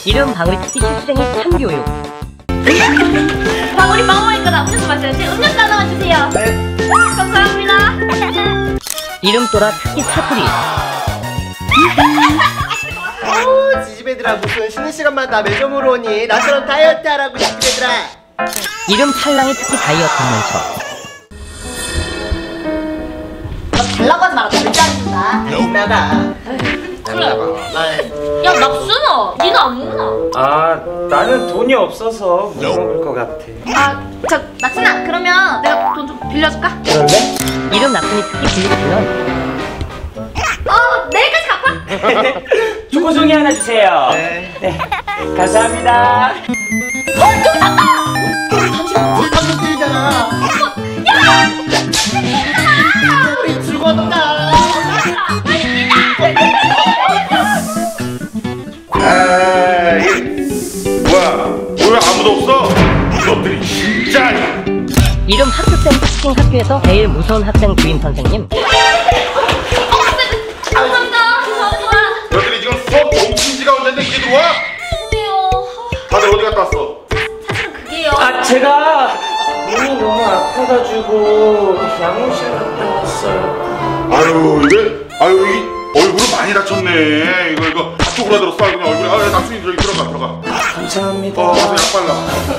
이름 방울 특기 실생이 참교육. 방울이 빵 먹으니까 나 음료수 마셔야지. 음료수 하나만 주세요. 네. 감사합니다. 이름 또라 특기 사투리. 어우, 지지배들아, 무슨 쉬는 시간마다 매점으로 오니? 나처럼 다이어트 하라고, 지지배들아. 이름 찰랑이 특기 다이어트 문서. 너 달라고 하지 마라. 절대 안 준다. 나가. 그래. 야, 낙순아, 니는 안 먹나? 아, 나는 돈이 없어서 못 먹을 것 같아. 아, 낙순아, 그러면 내가 돈 좀 빌려줄까? 그럴래? 이름 낙순이 특기 빌리주면. 내일까지 갖고 와. 초코송이 하나 주세요. 네. 감사합니다. 방금 때리잖아. 우리 죽었다. 뭐야? 왜 아무도 없어? 이것들이 진짜. 이름 학습생 특징 학교에서 제일 무서운 학생 주임 선생님. 감사합니다. 너희들이 지금 수업 종친지 가운데인데 이제 들어와? 다들 어디 갔다 왔어? 사실은 그게요. 아, 제가 몸이 너무 아파가지고 양호실 갔다 왔어요. 아유 이게 이 얼굴은 많이 다쳤네. 이거 다쳐 오라들었어. 그냥 얼굴에. 낙순이 저기 들어가. 감사합니다. 가서 약 발라.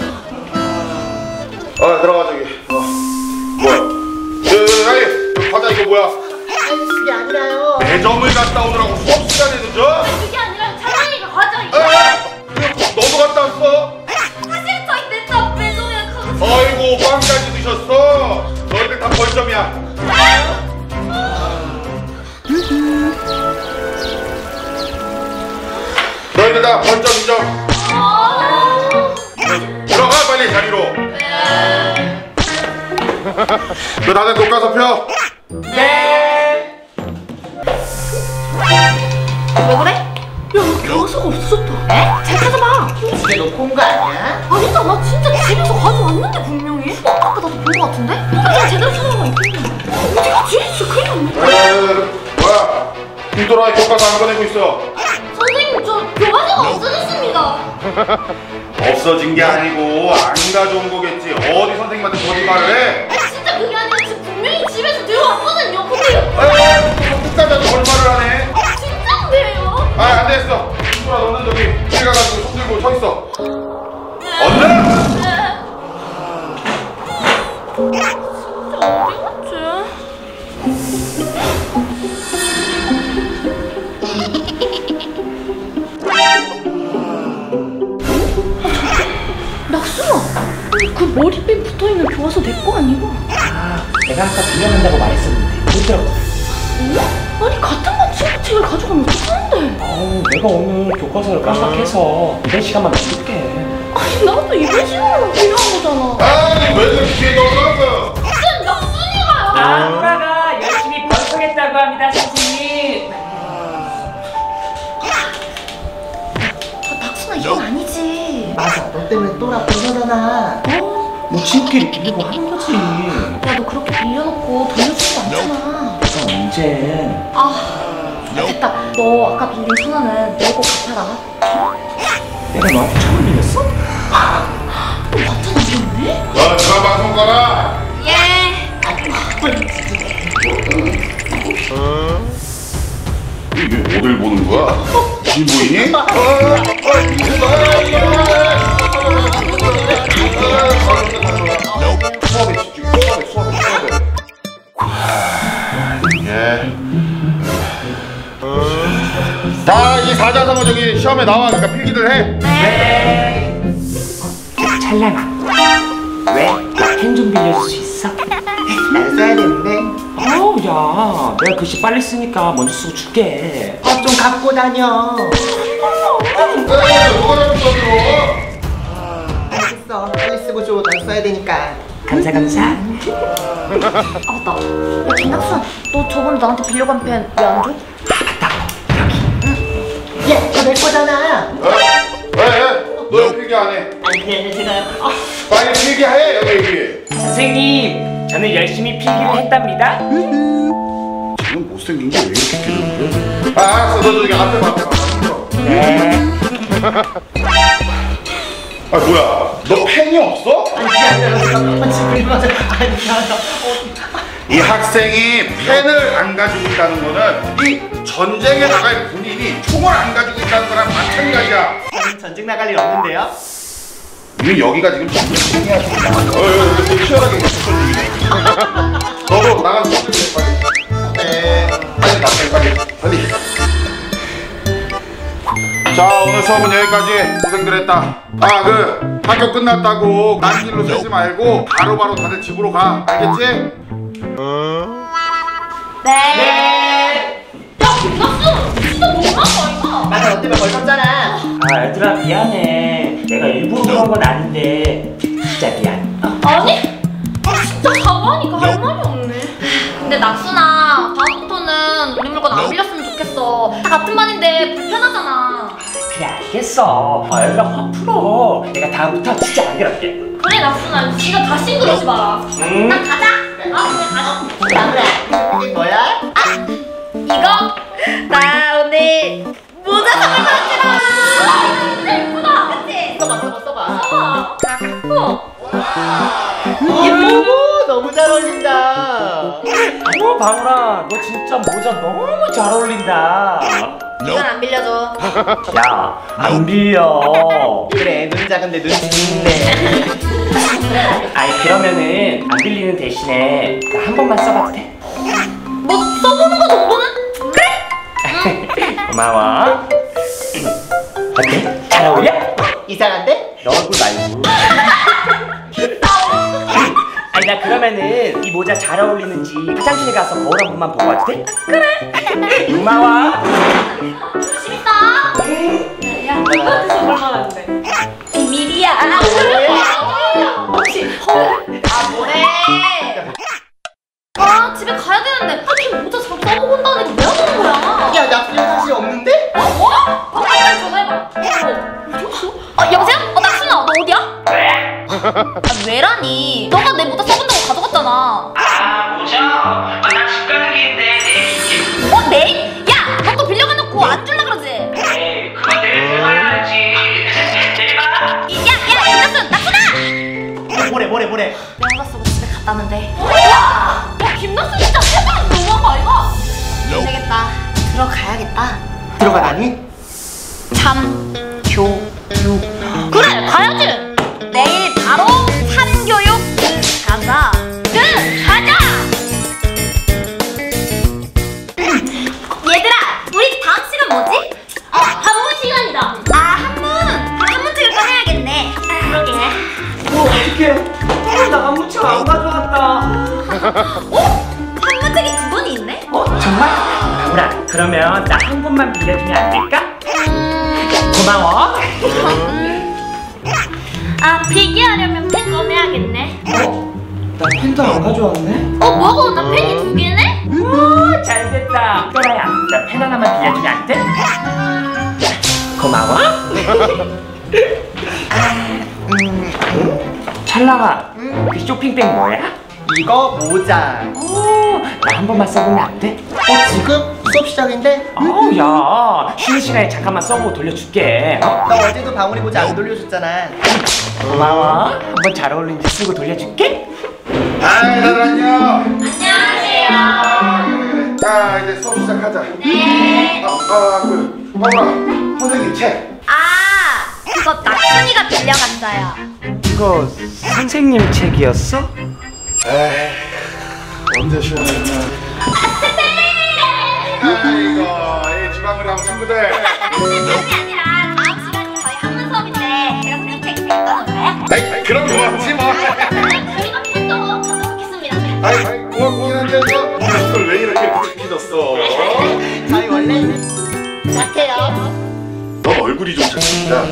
들어가 저기. 뭐야? 아이 과자 이거 뭐야? 그게 아니라요. 매점을 갔다 오느라고 수업 시간에 늦어? 그게 아니라 차라리가 가자. 너도 갔다 왔어? 사실 저희 냈다 매점에 가서. 아이고 빵까지 드셨어? 너희들 다 벌점이야. 너희들 다 벌점 인정. 들어가 빨리 자리로. 너 다들 녹가서 펴. 네. 왜 그래? 야, 교과서가 없어졌다. 에? 잘 찾아봐. 집에 놓고 온 거 아니야? 아니다, 나 진짜 집에서 가져왔는데 분명히. 아까 나도 본 거 같은데? 내가 제대로 찾아보면 있겠네. 어디 갔지? 진짜 큰일 났네. 뭐야? 김도라의 교과서 안 꺼내고 있어. 선생님, 저 교과서가 없어졌습니다. 없어진 게 아니고 안 가져온 거겠지. 어디 선생님한테 거짓말을 해? 진짜 그게 아니라 지금 분명히 집에서 들어왔거든요. 근데 끝까지 거짓말을 하네. 진짜인데요? 안 됐어. 김도라 너는 저기 길 가가지고 손 들고 서 있어. 얼른! 진짜 어디 갔지? 낙순아, 그 머리핀 붙어있는 교과서 내 거 아니고? 내가 아까 빌려간다고 말했었는데 못 들었어. 아니 같은 반 친구책을 가져가면 어떡하는데? 내가 오늘 교과서를 깜빡해서 이번 시간만 줄게. 아니 나도 이번 시간으로 필요한 거잖아. 아니 왜 그렇게 넣어놨어? 진짜 낙순이가요. 도라가 열심히 번성했다고 합니다, 선생님. 낙순아 이건 아니지. 맞아, 너 때문에 또라 보내잖아. 뭐 지우개를 빌리고 하는 거지. 야 너 그렇게 빌려놓고 돌려주지도 않잖아. 언제? 됐다. 너 아까 빌린 1,000원은 내고 갚아라. 내가 너한테 1,000원 빌렸어? 너 맞잖아 미안해. 너 그만 방송 꺼라. 예. 이게 어딜 보는 거야? 신부인이? 수업에 집중해. 수업에. 자, 이 사자성어 저기 시험에 나와. 그러니까 필기들 해. 네. 찰랑아. 왜? 나 펜 좀 빌려줄 수 있어? 날 써야 되는데. 야, 내가 글씨 빨리 쓰니까 먼저 쓰고 줄게. 좀 갖고 다녀. 누가 잘못 써들어? 알겠어. 빨리 쓰고 줘. 날 써야 되니까. 감사. 아 맞다. 야 김낙순, 너 저번에 나한테 빌려간 펜 왜 안 줘? 얘, 그거 내 거잖아. 왜? 너 왜 필기 안 해? 아니, 제가. 빨리 필기해. 여기. 선생님, 저는 열심히 필기를 했답니다. 지금 못생긴 게 왜 이렇게 길는데? 알았어. 너 저기 앞에 봐. 네. 아 뭐야? 너 펜이 없어? 아니 그게 아니라 잠깐만 지금 이거 아니야. 이 학생이 펜을 안 가지고 있다는 거는 이 전쟁에 나갈 군인이 총을 안 가지고 있다는 거랑 마찬가지야. 저는 전쟁 나갈 일 없는데요. 왜 여기가 지금 전쟁이야? 치열하게 무슨 얘기네. 너도 나가서 빨리. 네. 빨리 나 빨리. 자 오늘 수업은 여기까지. 고생들 했다. 그 학교 끝났다고 딴 길로 새지 말고 바로바로 다들 집으로 가. 알겠지? 네. 야, 김낙수! 진짜 너무한 거 아이가? 맞아, 너 때문에 걸렸잖아. 아 얘들아 미안해. 내가 일부러 그런 건 아닌데 진짜 미안. 아니? 진짜 사과하니까 할 말이 없네. 근데 낙수나 다음부터는 우리 물건 안 빌렸으면 좋겠어. 다 같은 반인데 불편하잖아. 그래 알겠어. 얘들아 확 풀어. 내가 다음부터 진짜 안 그럴게. 그래 낙수나 진짜 다시 그러지 마. 응? 난 가자. 그래 가자. 나무라, 이게 뭐야? 이거 나 오늘 모자 선물 받았잖아. 진짜 예쁘다. 그치? 써봐. 예뻐. 너무 잘 어울린다. 방울아 너 진짜 모자 너무 잘 어울린다. 이건 안 빌려줘. 야 안 빌려. 그래, 눈 작은데 눈치 있네. 아니 그러면은 안 빌리는 대신에 나 한 번만 써봐도 돼? 뭐 써보는 거 정도는? 그래? 고마워. 어때? 잘 어울려? 이상한데? 너 얼굴 말고. 아니 나 그러면은 이 모자 잘 어울리는지 화장실에 가서 거울 한 번만 보고 와도 돼? 그래. 고마워. 재밌다. 야, 이거 정말 말하는데. 비밀이야. 혹시 뭐래? 집에 가야 되는데 이렇게 모자 잘 써보고 온다는 게 왜 하는 거야? 야, 나 필요 사실 없는데? 뭐? 빨리 전화해봐. 어디 갔어? 여보세요? 낙순아, 너 어디야? 왜? 왜라니? 너가 내 모자 써본다고 가져갔잖아. 모자? 나 집 가는 길인데 내일 내일? 야, 너 또 빌려가놓고 안 줄라 그러지? 에이 그건 내일 들어가야지. 내일 봐. 낙순아! 뭐래. 내 모자 쓰고 집에 갔다는데. 야, 김낙순 진짜 세상 너무한 거 아이가? 안 되겠다. 들어가야겠다. 들어가라니? 그래, 가야지. 내일 바로 참교육 가자. 가자. 얘들아, 우리 다음 시간 뭐지? 한문 시간이다. 한문 찍을 거 해야겠네. 그러게. 어떡해. 나 안무책 안 가져왔다. 한문책이 2권이 있네? 정말? 방울아 그러면 나 한 번만 빌려주면 안 될까? 고마워. 필기하려면 펜 꺼내야겠네. 나 펜도 안 가져왔네. 뭐고? 나 펜이 2개네? 우와 잘됐다. 또라야 나 펜 하나만 빌려주면 안 돼? 고마워. 찰나가 그 쇼핑백 뭐야? 이거 모자. 나 한 번만 써보면 안 돼? 지금 수업 시작인데? 야 쉬는 시간에 잠깐만 써보고 돌려줄게. 나 어제도 방울이 모자 안 돌려줬잖아. 고마워. 한 번 잘 어울리는지 쓰고 돌려줄게. 다들 안녕. 안녕하세요. 자 이제 수업 시작하자. 네. 방울아 선생님 책. 그거 낙순이가 빌려갔어요. 이거 선생님 책이었어? 에이 언제 쉬었나. 아이고 이 지방을 한 친구들. 그게 아니라 다음 시간이 저희 한문 수업인데 제가 선생님 책 빌려가는 거예요? 아이 그럼 고맙지 뭐. 저희가 펜도 가져오겠습니다. 아이 고맙긴 한데 이걸 왜 이렇게 착해졌어? 저희 원래 착해요. 너 얼굴이 좀 착해진다.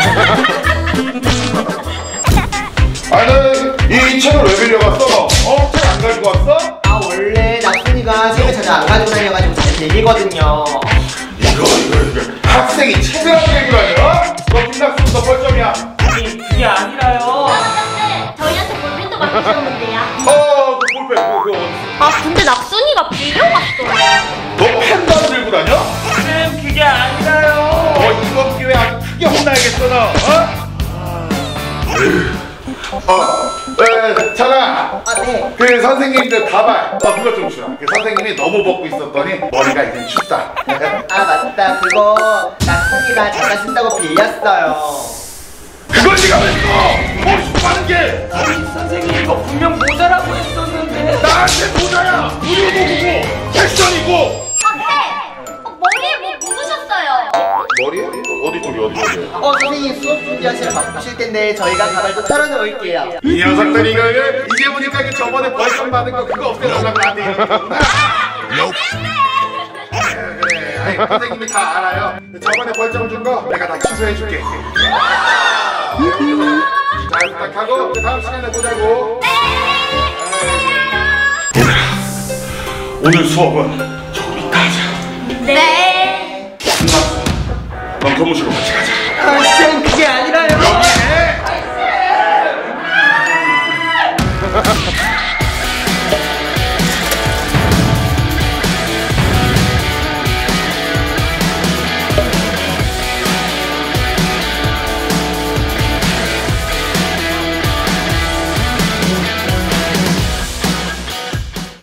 아니 이 책을 왜 빌려갔어? 책 안 가지고 왔어? 원래 낙순이가 책을 자주 안 가지고 다녀가지고 잘 들리거든요. 이거 학생이 책을 안 들고 다녀? 너 김낙수부터 벌점이야. 아니 그게 아니라요. 저희한테 볼펜도 맡기셨는데요. 그 볼펜 그거 어딨어? 근데 낙순이가 빌려갔어요. 너 펜도 안 들고 다녀? 쌤 그게 아니라요. 이번 기회에 아주 크게 혼나야겠어 너. 찬아. 아, 네. 그 선생님들 가발 그거 좀 주라. 그 선생님이 너무 벗고 있었더니 머리가 이제 춥다. 아, 맞다. 그거 낙순이가 잠깐 쓴다고 빌렸어요. 그걸 네가 왜 써? 머리 춥다는 게 선생님 이거 분명 모자라고 했었는데. 나한테 모자야. 의료도구고 패션이고. 머리에 뭐 묻으셨어요? 머리에? 어디 쪽이 어디 쪽이? 선생님 수업 준비하시러 바쁘실 텐데 저희가 가발도 털어놓을게요. 이 녀석들이 이거 이제 보니까 그 저번에 벌금 받은 거 그거 없애달라고 나한테 이러는구나. 그래. 아니 선생님이 다 알아요. 저번에 벌점 준 거 내가 다 취소해줄게. 잘 부탁하고 그 다음 시간에 보자고. 오늘 수업은 조금 이따 하자. 네. 끝났어. 넌 교무실로 같이 가자. 쌤, 그게